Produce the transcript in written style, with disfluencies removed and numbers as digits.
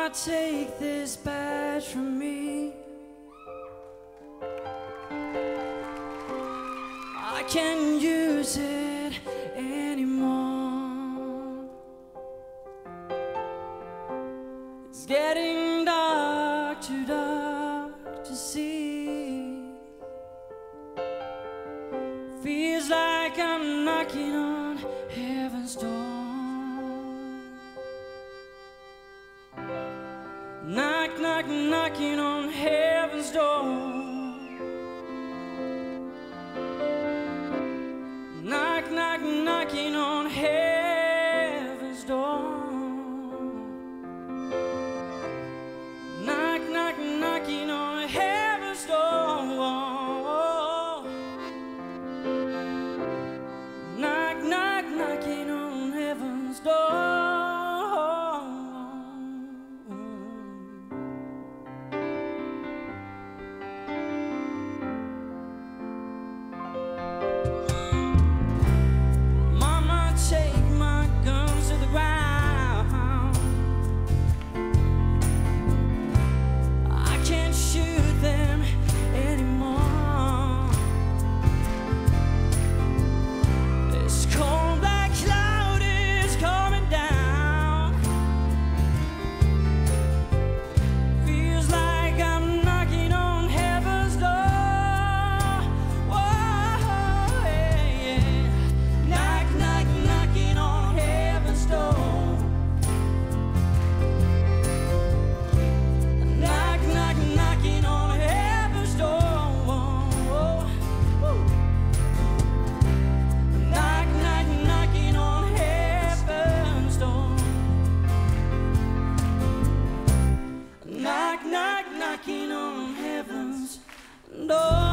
take this badge from me. I can't use it anymore. It's getting dark, too dark to see. Feels like I'm knocking on heaven's door. Knock, knock, knocking on heaven's door. Knock, knock, knocking on heaven's door. Knock, knock, knocking on heaven's door. Knock, knock, knocking on heaven's door. Knock, knock, knocking on heaven's door.